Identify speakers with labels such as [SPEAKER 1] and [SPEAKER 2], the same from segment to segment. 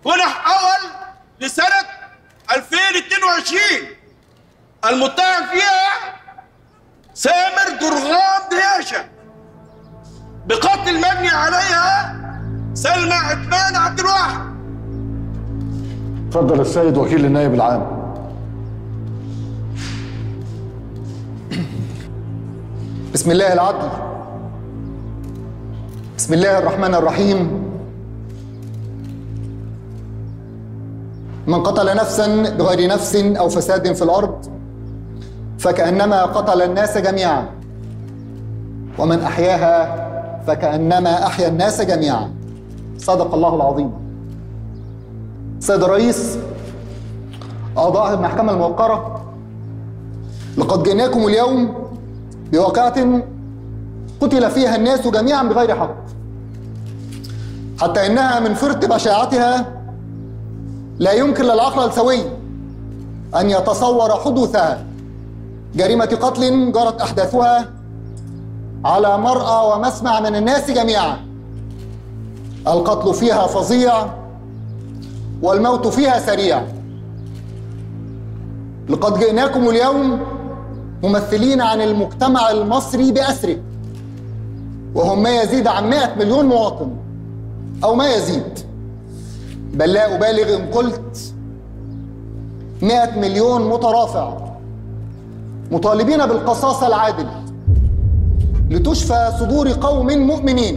[SPEAKER 1] ونحول لسنة 2022 المتهم فيها سامر درغام دهيشة بقتل مبني عليها سلمى عثمان عبد الواحد.
[SPEAKER 2] اتفضل السيد وكيل النائب العام.
[SPEAKER 3] بسم الله العدل، بسم الله الرحمن الرحيم. من قتل نفسا بغير نفس أو فساد في الأرض فكأنما قتل الناس جميعا، ومن أحياها فكأنما أحيا الناس جميعا. صدق الله العظيم. سيد الرئيس، أعضاء المحكمة الموقرة، لقد جئناكم اليوم بواقعة قتل فيها الناس جميعا بغير حق، حتى إنها من فرط بشاعتها لا يمكن للعقل السوي أن يتصور حدوثها. جريمة قتل جرت أحداثها على مرأى ومسمع من الناس جميعا. القتل فيها فظيع والموت فيها سريع. لقد جئناكم اليوم ممثلين عن المجتمع المصري بأسره، وهم ما يزيد عن 100 مليون مواطن أو ما يزيد، بل لا أبالغ إن قلت 100 مليون مترافع، مطالبين بالقصاص العادل لتشفى صدور قوم مؤمنين.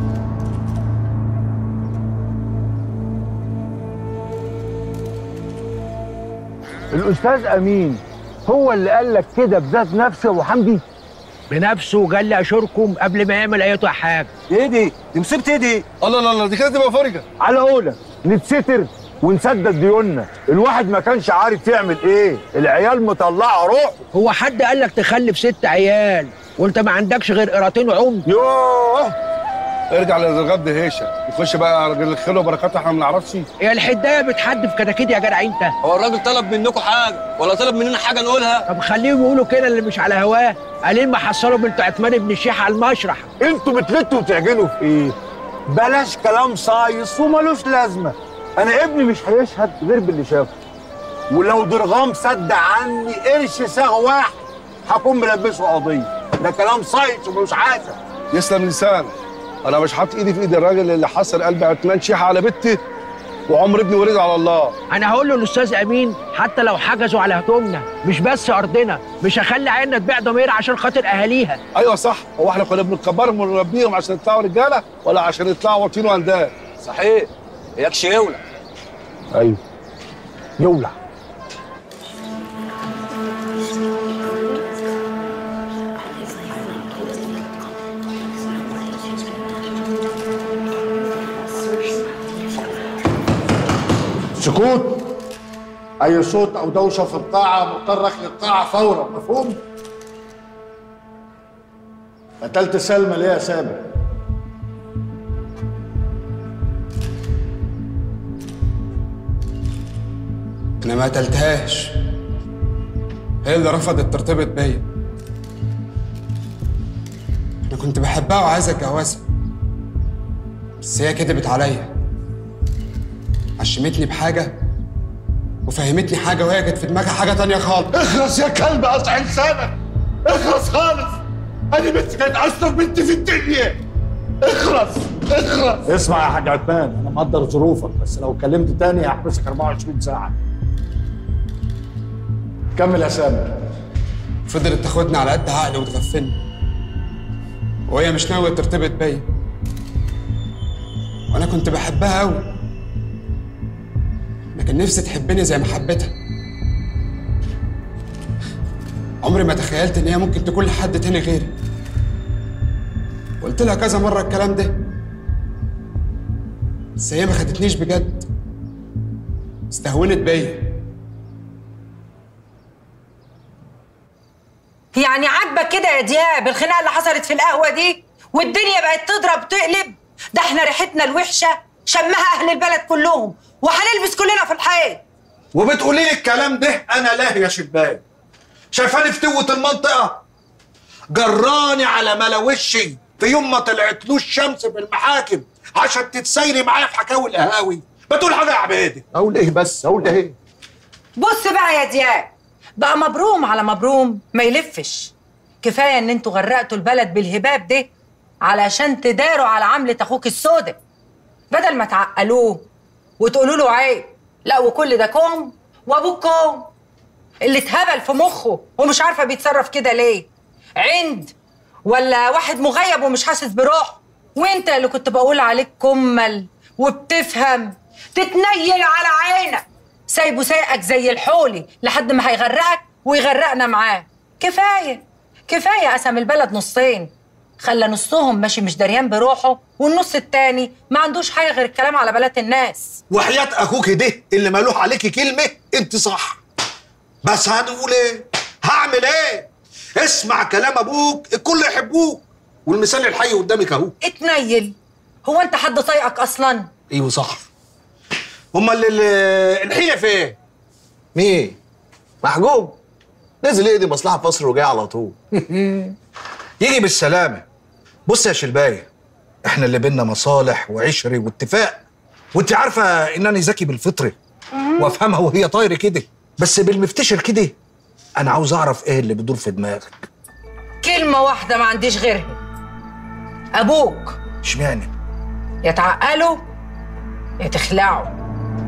[SPEAKER 4] الأستاذ أمين هو اللي قال لك كده بذات نفسه يا أبو حمدي؟
[SPEAKER 5] بنفسه، وقال لي أشوركم قبل ما يعمل أي حاجة.
[SPEAKER 4] إيه دي؟ دي مصيبة إيه دي؟
[SPEAKER 6] الله دي كده تبقى فرجة.
[SPEAKER 4] على قولك نتستر ونسدد ديوننا، الواحد ما كانش عارف يعمل إيه، العيال مطلعة روح.
[SPEAKER 5] هو حد قال لك تخلف 6 عيال وأنت ما عندكش غير قراطين وعمد؟
[SPEAKER 6] يوه، ارجع للغاب دهيشة يخش بقى على الخير وبركاته، احنا ما نعرفش.
[SPEAKER 5] هي الحدايه بتحد في كتاكيت يا جدع انت؟
[SPEAKER 7] هو الراجل طلب منكم حاجه ولا طلب مننا حاجه نقولها؟
[SPEAKER 5] طب خليهم يقولوا كده اللي مش على هواه. قالين ما حصلوا بنت عثمان بن الشيخ على المشرح.
[SPEAKER 4] انتوا بتلتوا وتعجنوا في ايه؟ بلاش كلام صايص ومالوش لازمه. انا ابني مش هيشهد غير باللي شافه، ولو درغام سد عني قرش ساغ واحد هكون ملبسه قضيه. ده كلام صايص ومش عايزه.
[SPEAKER 6] يسلم لسانك. انا مش حاطط ايدي في ايد الراجل اللي حصر قلب عثمان شيحه على بنتي وعمر ابني ورد على الله.
[SPEAKER 5] انا هقول له الاستاذ امين حتى لو حجزوا على هدومنا مش بس ارضنا، مش هخلي عيننا تبيع ضمير عشان خاطر اهاليها.
[SPEAKER 6] ايوه صح. هو احنا كنا بنكبرهم ونربيهم عشان يطلعوا رجاله ولا عشان يطلعوا واطيين وانداد؟
[SPEAKER 7] صحيح. اياكش يولع.
[SPEAKER 4] ايوه يولع.
[SPEAKER 2] سكوت. أي صوت أو دوشة في القاعة مطرق للقاعة فورا، مفهوم؟ قتلت سلمى ليه يا سامر؟
[SPEAKER 8] أنا ما قتلتهاش، هي اللي رفضت ترتبط بيا. أنا كنت بحبها وعايز أتجوزها، بس هي كدبت عليا، عشمتني بحاجة وفهمتني حاجة وهي كانت في دماغها حاجة تانية خالص.
[SPEAKER 2] اخرس يا كلب، قطع لسانك، اخرس خالص. أنا بنتي كانت أشطر بنت في الدنيا. اخرس اخرس. اسمع يا حاج عثمان، أنا مقدر ظروفك، بس لو اتكلمت تاني هحبسك 24 ساعة. كمل يا سامر.
[SPEAKER 8] فضلت تاخدني على قد عقلي وتغفلني، وهي مش ناوية ترتبط بيا، وأنا كنت بحبها أوي، لكن نفسي تحبني زي ما حبيتها. عمري ما تخيلت إن هي ممكن تكون لحد تاني غيري. قلت لها كذا مرة الكلام ده، بس هي ما خدتنيش بجد، استهونت بيا.
[SPEAKER 9] يعني عاجبك كده يا دياب الخناقه اللي حصلت في القهوه دي والدنيا بقت تضرب تقلب؟ ده احنا ريحتنا الوحشه شمها اهل البلد كلهم وهنلبس كلنا في الحيط.
[SPEAKER 1] وبتقولي لي الكلام ده انا لا يا شباب؟ شايفاني في توة المنطقه؟ جراني على ملا وشي في يوم ما طلعتلوش شمس في المحاكم عشان تتسيري معايا في حكاوي القهاوي بتقول حاجه يا عبيدي؟
[SPEAKER 2] اقول ايه بس؟ اقول ايه؟
[SPEAKER 9] بص بقى يا دياب، بقى مبروم على مبروم ما يلفش. كفايه ان انتوا غرقتوا البلد بالهباب ده علشان تداروا على عملة اخوك السودة، بدل ما تعقلوه وتقولوا له عيب. لا، وكل ده كوم وابوك كوم اللي اتهبل في مخه ومش عارفه بيتصرف كده ليه. عند ولا واحد مغيب ومش حاسس بروحه. وانت اللي كنت بقول عليك كمل وبتفهم، تتنيل على عينك، سايبه سايقك زي الحولي لحد ما هيغرقك ويغرقنا معاه. كفايه قسم البلد نصين، خلى نصهم ماشي مش دريان بروحه والنص التاني ما عندوش حاجه غير الكلام على بلاد الناس.
[SPEAKER 1] وحياة اخوك ده اللي مالوح عليكي كلمه انت صح، بس هنقول ايه؟ هعمل ايه؟ اسمع كلام ابوك، الكل يحبوك، والمثال الحي قدامك اهو.
[SPEAKER 9] اتنيل، هو انت حد طايقك اصلا؟
[SPEAKER 1] ايوه صح. امال الحيله فين؟
[SPEAKER 10] مين؟ محجوب نزل يقضي مصلحه في مصر وجاي على طول.
[SPEAKER 1] يجي بالسلامه. بص يا شلبايه، احنا اللي بينا مصالح وعشري واتفاق، وانت عارفه انني ذكي بالفطره وافهمها وهي طايره كده، بس بالمفتشر كده انا عاوز اعرف ايه اللي بيدور في دماغك.
[SPEAKER 9] كلمه واحده ما عنديش غيرها، ابوك.
[SPEAKER 1] اشمعنى؟
[SPEAKER 9] يا تعقلوا يا تخلعوا.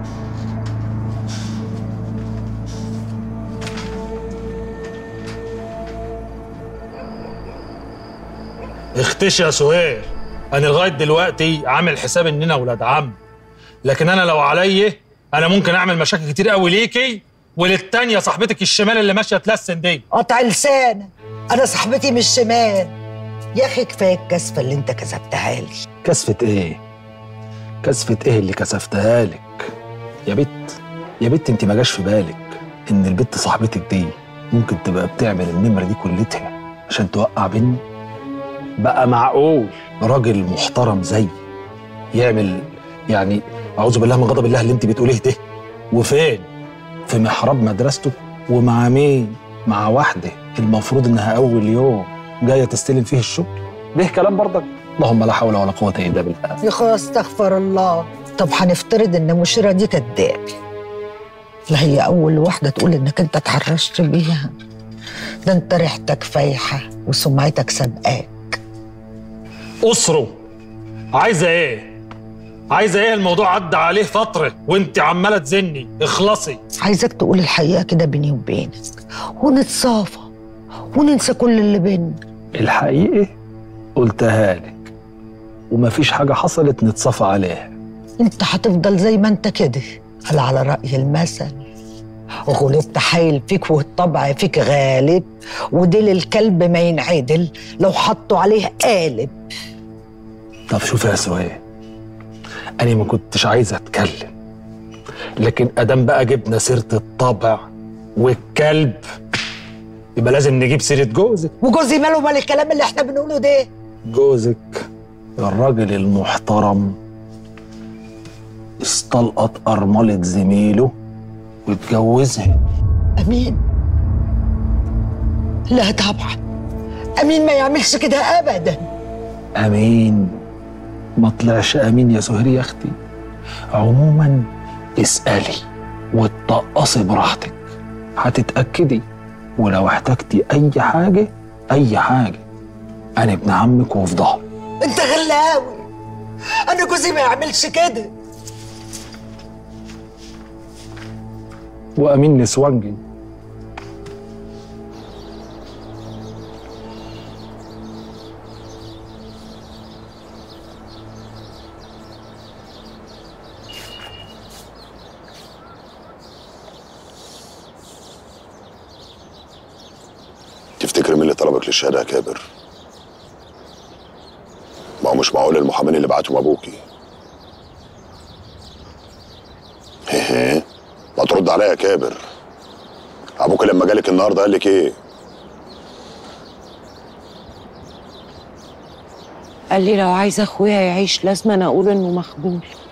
[SPEAKER 11] اختشي يا سهير، انا لغايه دلوقتي عامل حساب اننا ولاد عم، لكن انا لو عليا انا ممكن اعمل مشاكل كتير قوي ليكي وللتانيه صاحبتك الشمال اللي ماشيه تلسن دي.
[SPEAKER 12] قطع لسانك، انا صاحبتي مش شمال. يا اخي كفايه الكسفه اللي انت كسبتها لي.
[SPEAKER 11] كسفة ايه؟ كسفة ايه اللي كسفتها لك؟ يا بت انت ما جاش في بالك ان البت صاحبتك دي ممكن تبقى بتعمل النمره دي كلتها عشان توقع بيني؟ بقى معقول راجل محترم زي يعمل يعني اعوذ بالله من غضب الله اللي انت بتقوليه ده؟ وفين؟ في محراب مدرسته، ومع مين؟ مع واحده المفروض انها اول يوم جايه تستلم فيه الشغل. ده كلام برضك؟ اللهم لا حول ولا قوه الا بالله.
[SPEAKER 12] يا اخويا استغفر الله. طب هنفترض ان مشيره دي كدابه، لا هي اول واحده تقول انك انت اتحرشت بيها، ده انت ريحتك فايحه وسمعتك سابقاك.
[SPEAKER 11] أسره عايزه ايه؟ عايزه ايه؟ الموضوع عدى عليه فتره وانت عماله تزني. اخلصي.
[SPEAKER 12] عايزك تقول الحقيقه كده بيني وبينك ونتصافى وننسى كل اللي بينا.
[SPEAKER 11] الحقيقه قلتها لك ومفيش حاجه حصلت نتصافى عليها.
[SPEAKER 12] انت هتفضل زي ما انت كده، قال على رأي المثل غلبت حايل فيك والطبع فيك غالب، وديل الكلب ما ينعدل لو حطوا عليه قالب.
[SPEAKER 11] طب شوف يا سهير، أنا ما كنتش عايز أتكلم، لكن أدام بقى جبنا سيرة الطبع والكلب يبقى لازم نجيب سيرة جوزك.
[SPEAKER 12] وجوزي ماله مال الكلام اللي احنا بنقوله ده؟
[SPEAKER 11] جوزك الراجل المحترم استلقط أرملة زميله واتجوزها.
[SPEAKER 12] أمين؟ لا طبعا، أمين ما يعملش كده أبدا.
[SPEAKER 11] أمين ما طلعش أمين يا سهير يا أختي. عموما اسألي واتطقصي براحتك هتتأكدي، ولو احتجتي أي حاجة أنا ابن عمك وفي ظهري.
[SPEAKER 12] أنت غلاوي، أنا جوزي ما يعملش كده.
[SPEAKER 11] وأمين نسوانجي.
[SPEAKER 13] تفتكر مين اللي طلبك للشهاده يا كابر؟ ما هو مش معقول المحامين اللي بعتهم ابوكي. هيه ما ترد عليا يا كابر. ابوك لما جالك النهارده قال لك ايه؟
[SPEAKER 14] قال لي لو عايز اخويا يعيش لازم انا اقول انه مخبول.